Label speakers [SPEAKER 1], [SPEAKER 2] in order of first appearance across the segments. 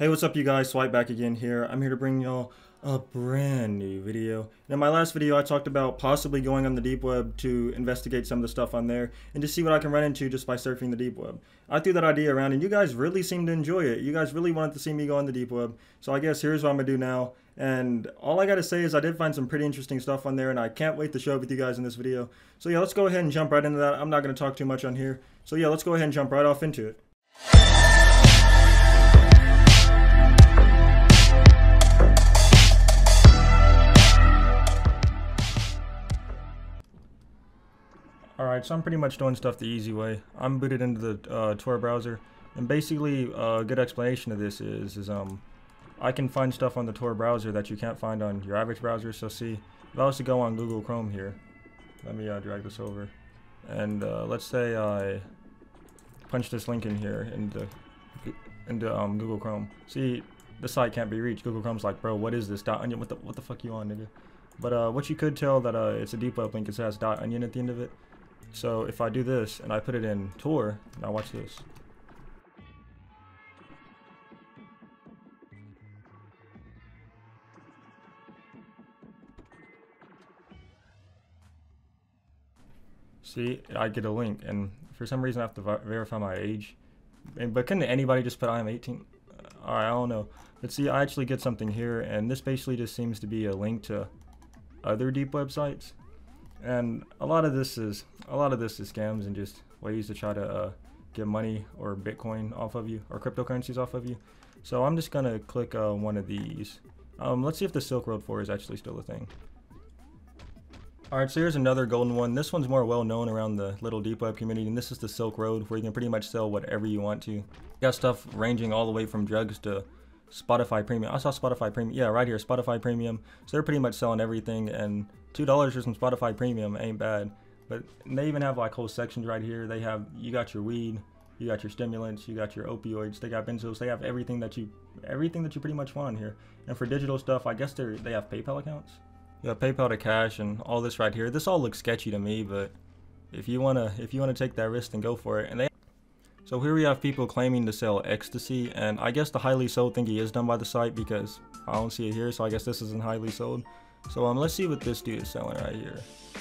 [SPEAKER 1] Hey, what's up you guys? Swipe back again here. I'm here to bring y'all a brand new video. In my last video, I talked about possibly going on the deep web to investigate some of the stuff on there and to see what I can run into just by surfing the deep web. I threw that idea around and you guys really seemed to enjoy it. You guys really wanted to see me go on the deep web. So I guess here's what I'm gonna do now. And all I gotta say is I did find some pretty interesting stuff on there and I can't wait to share it with you guys in this video. So yeah, let's go ahead and jump right into that. I'm not gonna talk too much on here. So yeah, let's go ahead and jump right off into it. Alright, so I'm pretty much doing stuff the easy way. I'm booted into the Tor browser, and basically a good explanation of this is I can find stuff on the Tor browser that you can't find on your average browser. So see, if I was to go on Google Chrome here, let me drag this over, and let's say I punch this link in here into Google Chrome. See, the site can't be reached. Google Chrome's like, bro, what is this .onion? What the fuck you on, nigga? But what you could tell that it's a deep web link, it says .onion at the end of it. So if I do this and I put it in Tor, now watch this. See, I get a link, and for some reason I have to verify my age. But couldn't anybody just put I am 18? Alright, I don't know. But see, I actually get something here, and this basically just seems to be a link to other deep websites. And a lot of this is scams and just ways to try to get money or Bitcoin off of you or cryptocurrencies off of you. So I'm just gonna click one of these. Let's see if the Silk Road 4 is actually still a thing. Alright, so here's another golden one. This one's more well known around the little deep web community, and this is the Silk Road, where you can pretty much sell whatever you want to. You got stuff ranging all the way from drugs to Spotify Premium. I saw Spotify Premium. Yeah, right here, Spotify Premium. So they're pretty much selling everything, and $2 for some Spotify Premium ain't bad. But they even have like whole sections right here. They have, you got your weed, you got your stimulants, you got your opioids, they got benzos, they have everything that you pretty much want on here. And for digital stuff, I guess they have PayPal accounts. Yeah, PayPal to cash and all this right here. This all looks sketchy to me, but if you wanna take that risk, then go for it. And so here we have people claiming to sell ecstasy, and I guess the highly sold thingy is done by the site because I don't see it here, so I guess this isn't highly sold. So let's see what this dude is selling right here.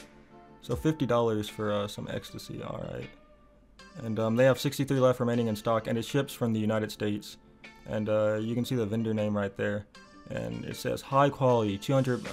[SPEAKER 1] So $50 for some ecstasy, alright. And they have 63 left remaining in stock, and it ships from the United States. And you can see the vendor name right there. And it says high quality 200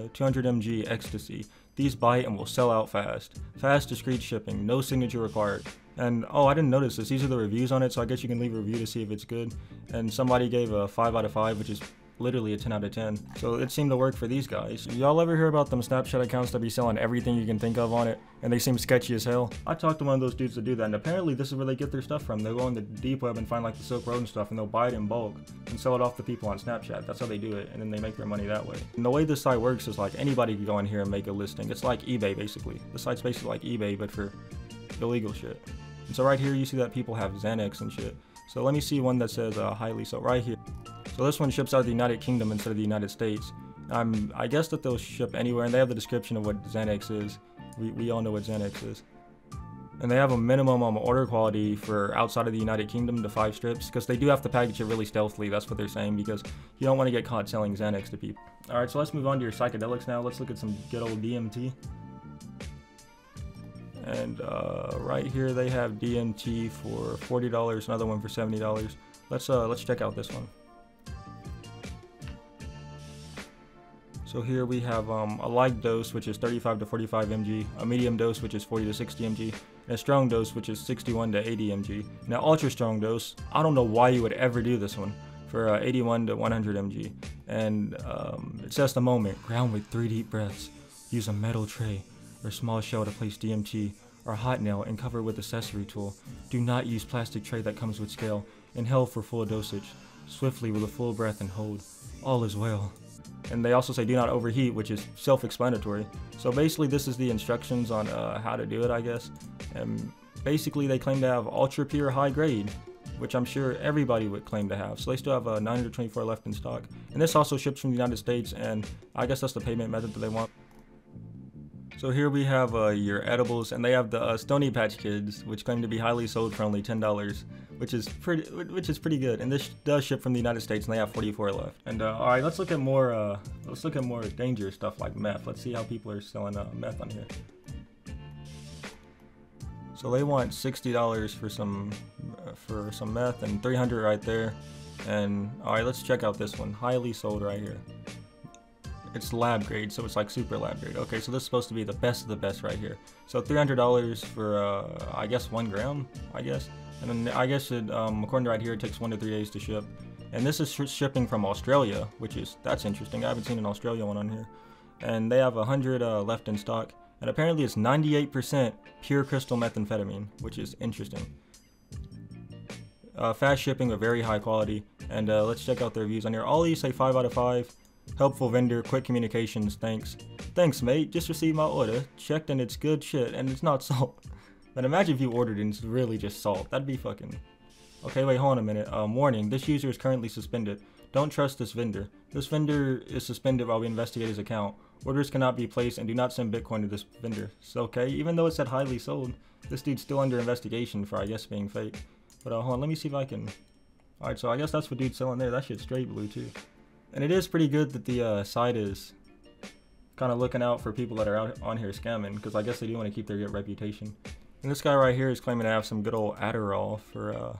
[SPEAKER 1] mg ecstasy. These bite and will sell out fast. Fast, discreet shipping, no signature required. And oh, I didn't notice this. These are the reviews on it, so I guess you can leave a review to see if it's good. And somebody gave a 5 out of 5, which is literally a 10 out of 10. So it seemed to work for these guys. Y'all ever hear about them Snapchat accounts that be selling everything you can think of on it, and they seem sketchy as hell? I talked to one of those dudes to do that, and apparently this is where they get their stuff from. They'll go on the deep web and find like the Silk Road and stuff, and they'll buy it in bulk and sell it off to people on Snapchat. That's how they do it, and then they make their money that way. And the way this site works is like anybody can go in here and make a listing. It's like eBay basically. The site's basically like eBay, but for illegal shit. And so right here you see that people have Xanax and shit. So let me see one that says highly so right here. So this one ships out of the United Kingdom instead of the United States. I guess that they'll ship anywhere, and they have the description of what Xanax is. We all know what Xanax is. And they have a minimum order quality for outside of the United Kingdom to 5 strips, because they do have to package it really stealthily. That's what they're saying, because you don't want to get caught selling Xanax to people. Alright, so let's move on to your psychedelics now. Let's look at some good old DMT. And right here they have DMT for $40, another one for $70. Let's check out this one. So here we have a light dose, which is 35 to 45 mg, a medium dose, which is 40 to 60 mg, and a strong dose, which is 61 to 80 mg. Now ultra strong dose, I don't know why you would ever do this one, for 81 to 100 mg. And it says the moment, ground with 3 deep breaths, use a metal tray or small shell to place DMT, or hot nail and cover it with accessory tool. Do not use plastic tray that comes with scale. Inhale for full dosage, swiftly with a full breath and hold. All is well. And they also say do not overheat, which is self-explanatory. So basically this is the instructions on how to do it, I guess. And basically they claim to have ultra pure high grade, which I'm sure everybody would claim to have. So they still have 924 left in stock. And this also ships from the United States, and I guess that's the payment method that they want. So here we have your edibles, and they have the Stony Patch Kids, which claim to be highly sold for only $10. which is pretty good. And this does ship from the United States, and they have 44 left. And all right, let's look at more dangerous stuff like meth. Let's see how people are selling meth on here. So they want $60 for some meth, and $300 right there. And all right, let's check out this one. Highly sold right here. It's lab grade, so it's like super lab grade. Okay, so this is supposed to be the best of the best right here. So $300 for I guess 1 gram, I guess. And then I guess it, according to right here, it takes 1 to 3 days to ship. And this is shipping from Australia, that's interesting. I haven't seen an Australia one on here. And they have 100 left in stock. And apparently it's 98% pure crystal methamphetamine, which is interesting. Fast shipping with very high quality. And let's check out the reviews on here. All these say 5 out of 5. Helpful vendor, quick communications, thanks. Thanks, mate. Just received my order. Checked and it's good shit, and it's not salt. But imagine if you ordered and it's really just salt. That'd be fucking... Okay, wait, hold on a minute. Warning, this user is currently suspended. Don't trust this vendor. This vendor is suspended while we investigate his account. Orders cannot be placed, and do not send Bitcoin to this vendor. So, okay, even though it said highly sold, this dude's still under investigation for, I guess, being fake. But hold on, let me see if I can... Alright, so I guess that's what dude's selling there. That shit's straight blue, too. And it is pretty good that the site is kind of looking out for people that are out on here scamming, because I guess they do want to keep their good reputation. And this guy right here is claiming to have some good old Adderall for,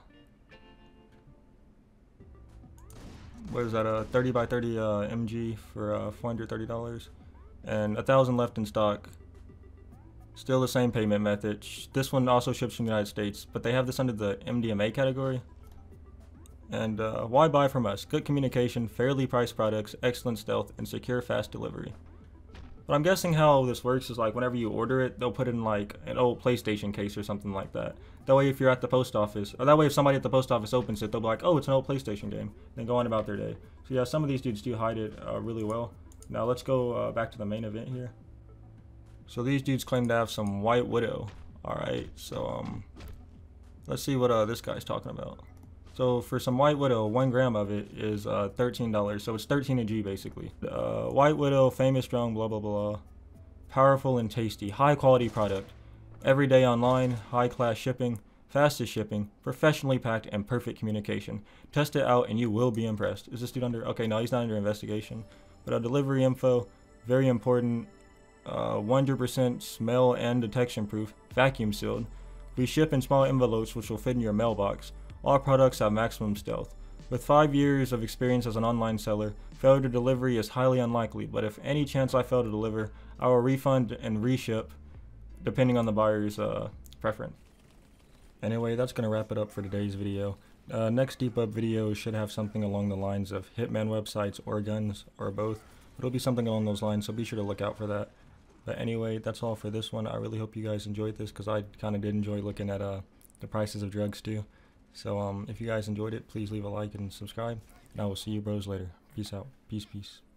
[SPEAKER 1] what is that, 30 by 30 mg for $430, and 1,000 left in stock. Still the same payment method. This one also ships from the United States, but they have this under the MDMA category. And why buy from us? Good communication, fairly priced products, excellent stealth, and secure fast delivery. But I'm guessing how this works is like whenever you order it, they'll put it in like an old PlayStation case or something like that. That way if you're at the post office, or that way if somebody at the post office opens it, they'll be like, oh, it's an old PlayStation game, then go on about their day. So yeah, some of these dudes do hide it really well. Now let's go back to the main event here. So these dudes claim to have some White Widow. Alright, so let's see what this guy's talking about. So for some White Widow, 1 gram of it is $13, so it's 13 a G basically. White Widow, famous, strong, blah blah blah. Powerful and tasty, high quality product. Everyday online, high class shipping, fastest shipping, professionally packed, and perfect communication. Test it out and you will be impressed. Is this dude under, okay, no, he's not under investigation. But delivery info, very important, 100% smell and detection proof, vacuum sealed. We ship in small envelopes which will fit in your mailbox. All products have maximum stealth. With 5 years of experience as an online seller, failure to delivery is highly unlikely, but if any chance I fail to deliver, I will refund and reship depending on the buyer's preference. Anyway, that's going to wrap it up for today's video. Next debug video should have something along the lines of Hitman websites or guns or both. It'll be something along those lines, so be sure to look out for that. But anyway, that's all for this one. I really hope you guys enjoyed this because I kind of did enjoy looking at the prices of drugs too. So if you guys enjoyed it, please leave a like and subscribe. And I will see you bros later. Peace out. Peace, peace.